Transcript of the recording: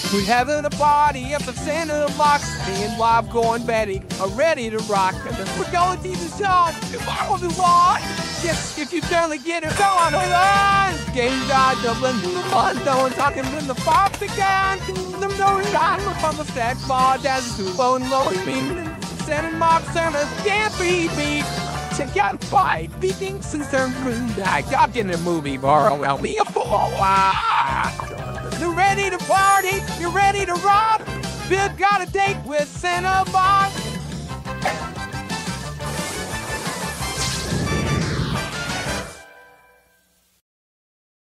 We're having a party up at Cinemark. Me and Bob going Betty are ready to rock. We're going to the song tomorrow we want. Yes, if you barely get it on the line. Game died, doubling the fun, no talking when the pop began. The no time on the stack bar, that's too low and low. Cinemark service can't be beat. Check out fight, beating since they're I got in the movie bar, well, me a fool. You're ready to party, you're ready to rock. We've got a date with Cinemark.